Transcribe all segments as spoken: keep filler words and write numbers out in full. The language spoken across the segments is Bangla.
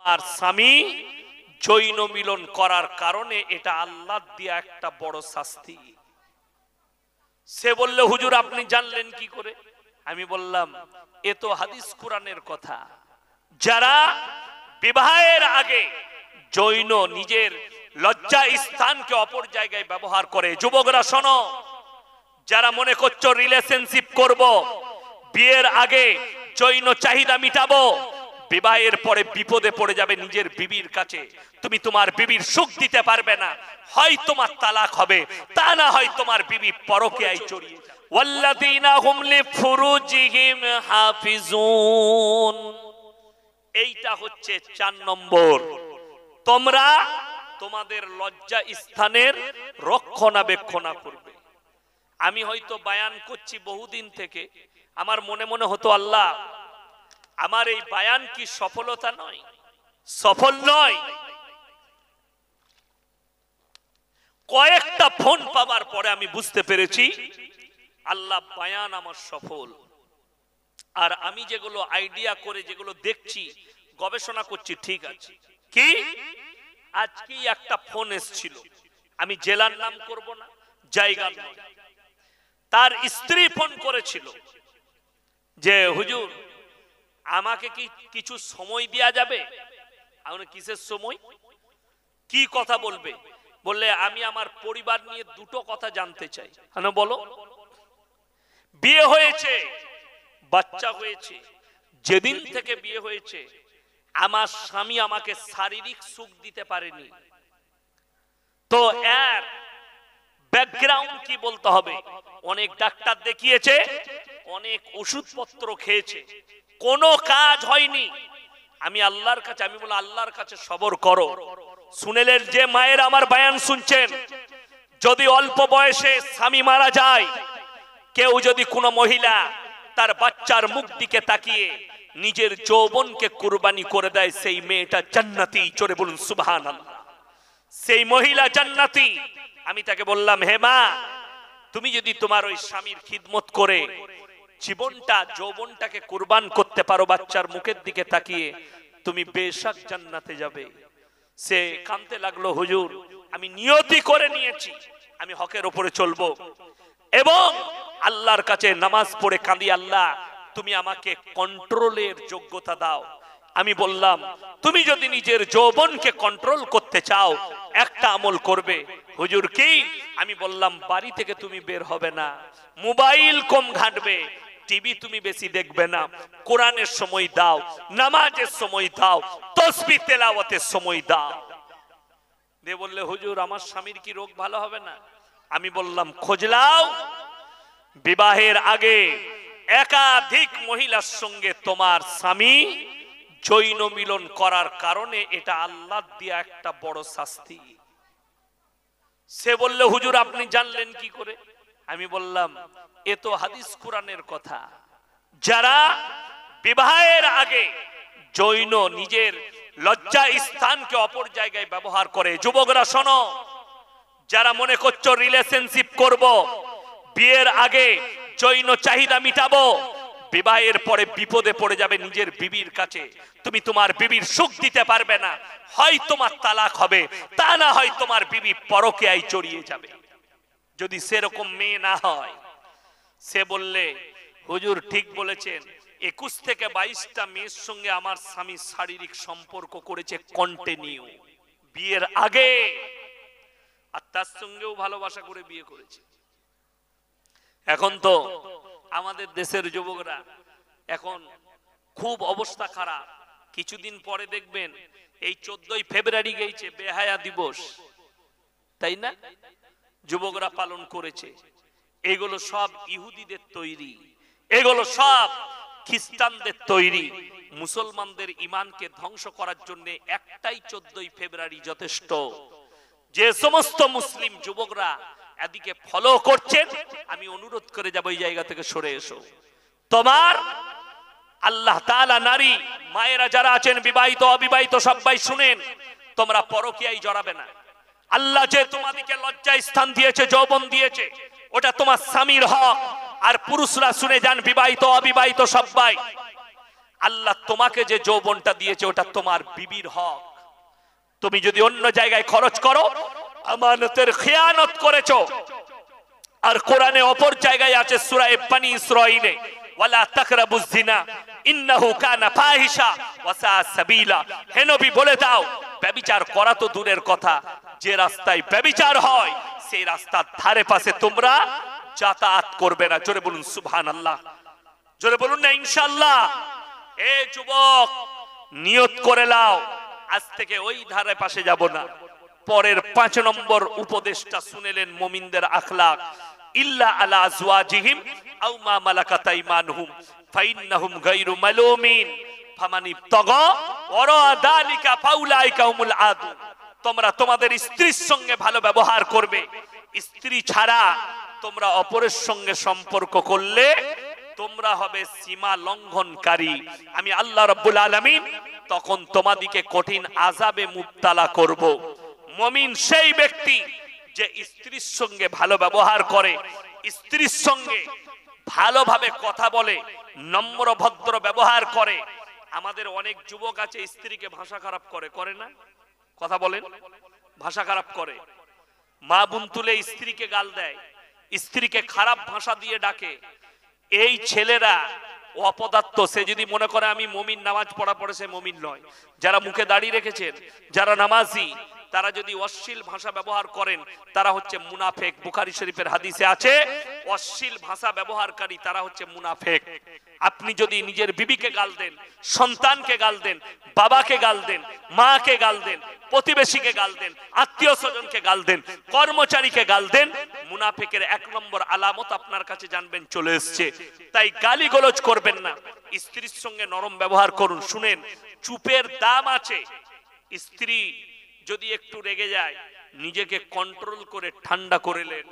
আর স্বামী যৌন মিলন করার কারণে এটা আল্লাহ দিয়া একটা বড় শাস্তি। সে বললে হুজুর আপনি জানলেন কি করে? আমি বললাম এ তো হাদিস কোরআনের কথা। যারা বিবাহের আগে যৌন নিজের লজ্জা স্থানকে অপর জায়গায় ব্যবহার করে, যুবকরা শোনো, যারা মনে করছো রিলেশনশিপ করব, বিয়ের আগে যৌন চাহিদা মিটাবো, বিবাহের পরে বিপদে পড়ে যাবে নিজের বিবির কাছে। তুমি তোমার বিবির সুখ দিতে পারবে না, হয় তোমার তালাক হবে, তা না হয় তোমার বিবি পরকীয়ায় জড়িয়ে যাবে। ওয়াল্লাযীনা হুম লিফুরুজিহিম হাফিজুন, এইটা হচ্ছে চার নম্বর। তোমরা তোমাদের লজ্জা স্থানের রক্ষণাবেক্ষণ করবে। আমি হয়তো বায়ান করছি বহুদিন থেকে, আমার মনে মনে হতো আল্লাহ আমার এই বায়ান কি সফলতা নয়, সফল নয়। কয়েকটা ফোন পাওয়ার পরে আমি বুঝতে পেরেছি আল্লাহ বায়ান আমার সফল। আর আমি যেগুলো আইডিয়া করে যেগুলো দেখছি গবেষণা করছি ঠিক আছে। কি আজকে একটা ফোন এসেছিল, আমি জেলার নাম করব না, জায়গার নাম। তার স্ত্রী ফোন করেছিল যে হুজুর আমাকে কি কিছু সময় দেয়া যাবে? আমি কিসের সময়, কি কথা বলবে? বললে আমি আমার পরিবার নিয়ে দুটো কথা জানতে চাই। হ্যাঁ বলো। বিয়ে হয়েছে, বাচ্চা হয়েছে, যেদিন থেকে বিয়ে হয়েছে আমার স্বামী আমাকে শারীরিক সুখ দিতে পারেনি। তো এর ব্যাকগ্রাউন্ড কি বলতে হবে? অনেক ডাক্তার দেখিয়েছে, অনেক ওষুধপত্র খেয়েছে, কোনো কাজ হয়নি। আমি আল্লাহর কাছে আমি বলি আল্লাহর কাছে সবর করো। শুনেলেন যে মায়ের আমার বয়ান শুনছেন, যদি অল্প বয়সে স্বামী মারা যায়, কেউ যদি কোনো মহিলা তার বাচ্চার মুখ দিকে তাকিয়ে নিজের যৌবনকে কুরবানি করে দেয়, সেই মেয়েটা জান্নাতি। জোরে বলুন সুবহানাল্লাহ। সেই মহিলা জান্নাতি। আমি তাকে বললাম হে মা, তুমি যদি তোমার ওই স্বামীর খিদমত করে জীবনটা যৌবনটাকে কুরবান করতে পারো বাচ্চার মুখের দিকে তাকিয়ে, তুমি বেশক জান্নাতে যাবে। সে কাঁদতে লাগলো হুজুর আমি নিয়তি করে নিয়েছি আমি হকের উপরে চলবো এবং আল্লাহর কাছে নামাজ পড়ে কাঁদি, আল্লাহ তুমি আমাকে কন্ট্রোলের যোগ্যতা দাও। আমি বললাম তুমি যদি নিজের যৌবনকে কন্ট্রোল করতে চাও একটা আমল করবে। হুজুর কি? আমি বললাম বাড়ি থেকে তুমি বের হবে না, মোবাইল কম ঘাঁটবে, টিভি তুমি বেশি দেখবে না, কোরআনের সময় দাও, নামাজের সময় দাও, তাসবিহ তেলাওয়াতের সময় দাও। দে বললে হুজুর আমার স্বামীর কি রোগ ভালো হবে না? আমি বললাম খোঁজ লাও, বিবাহের আগে একাধিক মহিলার সঙ্গে তোমার স্বামী যৌন মিলন করার কারণে এটা আল্লাহ দিয়া একটা বড় শাস্তি। সে বললে হুজুর আপনি জানলেন কি করে? আমি বললাম এ তো হাদিস কোরআনের কথা। যারা বিবাহের আগে যৌন নিজের লজ্জা স্থানকে অপর জায়গায় ব্যবহার করে, যুবকরা শোনো, যারা মনে করছো রিলেশনশিপ করব, বিয়ের আগে যৌন চাহিদা মিটাবো, বিবাহের পরে বিপদে পড়ে যাবে নিজের বিবির কাছে। তুমি তোমার বিবির সুখ দিতে পারবে না, হয় তোমার তালাক হবে, তা না হয় তোমার বিবি পরকীয়ায় জড়িয়ে যাবে। যদি সেরকম মেয়ে না হয়, সে বললে হুজুর ঠিক বলেছেন, একুশ থেকে বাইশটা মেয়ের সঙ্গে আমার স্বামী শারীরিক সম্পর্ক করেছে কন্টিনিউ বিয়ের আগে, আর তার সঙ্গেও ভালোবাসা করে বিয়ে করেছে। এখন তো আমাদের দেশের যুবকরা এখন খুব অবস্থা খারাপ। কিছুদিন পরে দেখবেন এই চোদ্দই ফেব্রুয়ারি গেছে বেহায়া দিবস, তাই না? যুবকরা পালন করেছে। এগুলো সব ইহুদিদের তৈরি, এগুলো সব খ্রিস্টানদের তৈরি। মুসলমানদের ইমানকে ধ্বংস করার জন্য একটাই চোদ্দই ফেব্রুয়ারি যথেষ্ট। যে সমস্ত মুসলিম যুবকরা এদিকে ফলো করছেন, আমি অনুরোধ করে যাব এই জায়গা থেকে সরে এসো। তোমার আল্লাহ তাআলা নারী মায়েরা যারা আছেন, বিবাহিত অবিবাহিত সবাই শুনেন, তোমরা পরকীয়ায় জড়াবে না। আল্লাহ যে তোমাদেরকে লজ্জা স্থান দিয়েছে, যৌবন দিয়েছে, ওটা তোমার স্বামীর হক। আর পুরুষরা শুনে যান, বিবাহিত অবিবাহিত সবাই, আল্লাহ তোমাকে যে যৌবনটা দিয়েছে ওটা তোমার বিবির হক। তুমি যদি অন্য জায়গায় খরচ করো আমানতের খেয়ানত করেছো। আর কোরআনে অপর জায়গায় আছে সূরা বনী ইসরাঈলে, ওয়ালা তাকরাবুজ জিনা ইন্নাহু কানা ফাহিশা ওয়া সা সাবিলা। হে নবী বলে দাও, ব্যভিচার করা তো দূরের কথা, যে রাস্তায় ব্যভিচার হয় সেই রাস্তার ধারে পাশে তোমরা যাতায়াত করবে না। জোরে বলুন সুবহানাল্লাহ, জোরে বলুন না ইনশাআল্লাহ। এ যুবক, নিয়ত করে নাও আজ থেকে ওই ধারে পাশে যাব না। পরের পাঁচ নম্বর উপদেশটা শুনেলেন মুমিনদের আখলাক, ইল্লা আলা আজওয়াজিহিম আও মা মালাকাত আইমানুহুম ফাইন্নাহুম গায়রু মালুমিন ফামান ইবতাগা ওয়ারা যালিকা ফাউলাইকা হুমুল আদু। তোমরা তোমাদের স্ত্রীর সঙ্গে ভালো ব্যবহার করবে, স্ত্রী ছাড়া তোমরা অপরের সঙ্গে সম্পর্ক করলে তোমরা হবে সীমা লঙ্ঘনকারী। আমি আল্লাহ রাব্বুল আলামিন তখন তোমাদিকে কঠিন আযাবে মুবতালা করব। মুমিন সেই ব্যক্তি যে স্ত্রীর সঙ্গে ভালো ব্যবহার করে, স্ত্রীর সঙ্গে ভালোভাবে কথা বলে, নম্র ভদ্র ব্যবহার করে। আমাদের অনেক যুবক আছে স্ত্রীকে ভাষা খারাপ করে, করে না? কথা বলেন, ভাষা খারাপ করে। মা বোন তুলে স্ত্রীকে গাল দেয়, স্ত্রীকে খারাপ ভাষা দিয়ে ডাকে। এই ছেলেরা অপদার্থ। সে যদি মনে করে আমি মুমিন, নামাজ পড়া পড়ে, সে মুমিন নয়। যারা মুখে দাড়ি রেখেছেন, যারা নামাজি, তারা যদি অশ্লীল ভাষা ব্যবহার করেন তারা হচ্ছে মুনাফেক। বুখারী শরীফের হাদিসে আছে অশ্লীল ভাষা ব্যবহারকারী তারা হচ্ছে মুনাফেক। আপনি যদি নিজের বিবিকে গাল দেন, সন্তানকে গাল দেন, বাবাকে গাল দেন, মাকে গাল দেন, প্রতিবেশীকে গাল দেন, আত্মীয় স্বজনকে গাল দেন, কর্মচারীকে গাল দেন, মুনাফিকের এক নম্বর আলামত আপনার কাছে জানবেন চলে এসেছে। তাই গালিগালাজ করবেন না, স্ত্রীর সঙ্গে নরম ব্যবহার করুন। শুনেন, চুপের দাম আছে। স্ত্রী যদি একটু রেগে যায় নিজেকে কন্ট্রোল করে ঠান্ডা করে নেন।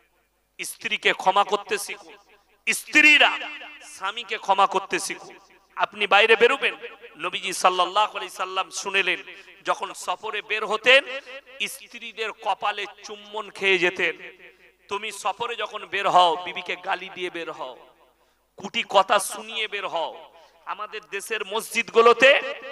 স্ত্রীকে ক্ষমা করতে শিখুন, স্ত্রীরা স্বামীকে ক্ষমা করতে শিখুন। আপনি বাইরে বেরোবেন, নবীজি সাল্লাল্লাহু আলাইহি সাল্লাম শুনেলেন যখন সফরে বের হতেন স্ত্রীদের কপালে চুম্বন খেয়ে যেতেন। তুমি সফরে যখন বের হও বিবিকে গালি দিয়ে বের হও, কুটি কথা শুনিয়ে বের হও। আমাদের দেশের মসজিদগুলোতে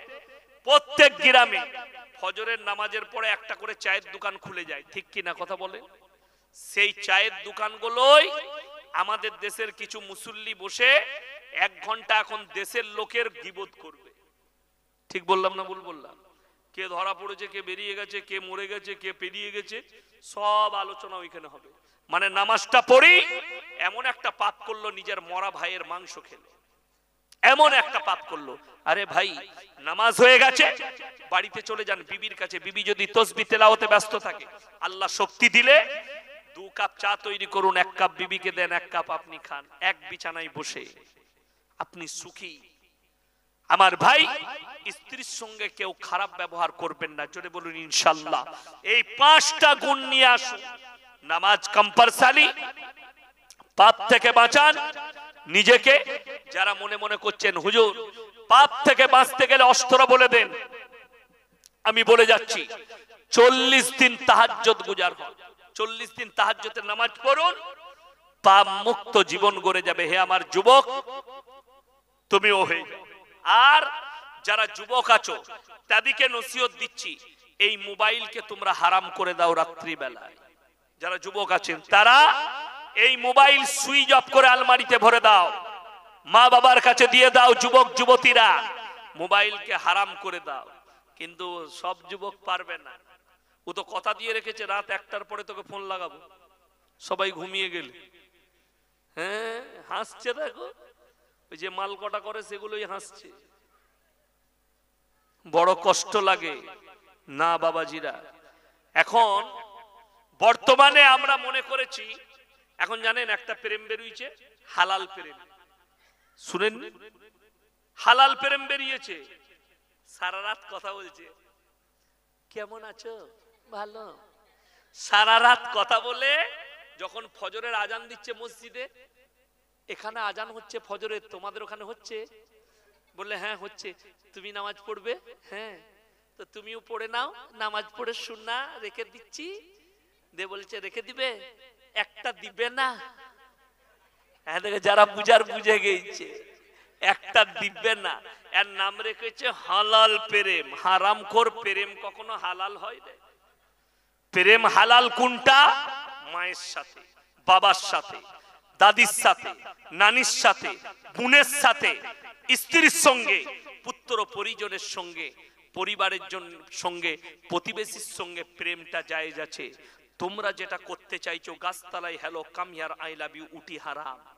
প্রত্যেক গ্রামে ফজরের নামাজের পরে একটা করে চায়ের দোকান খুলে যায়, ঠিক কি না? কথা বলে। সেই চায়ের দোকানগুলোই আমাদের দেশের কিছু মুসল্লি বসে এক ঘন্টা এখন দেশের লোকের গীবত করবে। ঠিক বললাম না ভুল বললাম? কে ধরা পড়েছে, কে বেরিয়ে গেছে, কে মরে গেছে, কে পেরিয়ে গেছে, সব আলোচনা ওইখানে হবে। মানে নামাজটা পড়ি এমন একটা পাপ করলো, নিজের মরা ভাইয়ের মাংস খেলো, এমন একটা পাপ করলো। আরে ভাই, নামাজ হয়ে গেছে, বাড়িতে চলে যান বিবির কাছে। বিবি যদি তাসবিহ তেলাওয়াতে ব্যস্ত থাকে, আল্লাহ শক্তি দিলে দু কাপ চা তৈরি করুন, এক কাপ বিবিকে দেন, এক কাপ আপনি খান, এক বিছানায় বসে আপনি সুখী। আমার ভাই, স্ত্রীর সঙ্গে কেউ খারাপ ব্যবহার করবেন না। জোরে বলুন ইনশাআল্লাহ। এই পাঁচটা গুণ নিয়ে আসুন। নামাজ কম্পালসারি, পাপ থেকে বাঁচান নিজেকে। যারা মনে মনে করছেন হুজুর পাপ থেকে বাঁচতে গেলে অস্ত্র বলে দেন, আমি বলে যাচ্ছি চল্লিশ দিন তাহাজ্জুদ গুজার হন, চল্লিশ দিন তাহাজ্জুদের নামাজ পড়ুন, পাপ মুক্ত জীবন গড়ে যাবে। হে আমার যুবক, তুমিও হয়ে যাও। আর যারা যুবক আছো তাদেরকে নসিহত দিচ্ছি, এই মোবাইলকে তোমরা হারাম করে দাও রাত্রি বেলায়। যারা যুবক আছেন তারা এই মোবাইল সুইচ অফ করে আলমারিতে ভরে দাও, মা বাবার কাছে দিয়ে দাও। যুবক যুবতীরা মোবাইলকে হারাম করে দাও। কিন্তু সব যুবক পারবে না। ও তো কথা দিয়ে রেখেছে রাত একটার পরে তোকে ফোন লাগাবো, সবাই ঘুমিয়ে গেলে। হ্যাঁ, হাসছে, দেখো ওই যে মাল কটা করে সেগুলোই হাসছে। বড় কষ্ট লাগে না বাবাজিরা। এখন বর্তমানে আমরা মনে করেছি, এখন জানেন একটা প্রেম বেরিয়েছে, হালাল প্রেম। শুনেন, হালাল প্রেম বেরিয়েছে। সারা রাত কথা বলছে, কেমন আছো, ভালো। সারা রাত কথা বলে যখন ফজরের আজান দিচ্ছে মসজিদে, এখানে আজান হচ্ছে ফজরের, তোমাদের ওখানে হচ্ছে? বললে হ্যাঁ হচ্ছে। তুমি নামাজ পড়বে? হ্যাঁ। তো তুমিও পড়ে নাও, নামাজ পড়ে সুন্নাহ রেখে দিচ্ছি। দে বলছে রেখে দিবে, একটা দিবে না। হ্যাঁ, যারা বুঝার বুঝে গেছে, একটা দিব্যে না, এর নাম রেখেছে হালাল প্রেম। হারামখোর প্রেম কখনো হালাল হয় না। প্রেম হালাল কোনটা? মায়ের সাথে, বাবার সাথে, দাদির সাথে, নানির সাথে, বোনের সাথে, স্ত্রীর সঙ্গে, পুত্র পরিজনের সঙ্গে, পরিবারের জন্য সঙ্গে, প্রতিবেশীর সঙ্গে প্রেমটা জায়েজ আছে। তোমরা যেটা করতে চাইছো গাছতলায় hello come here I love you উটি হারাম।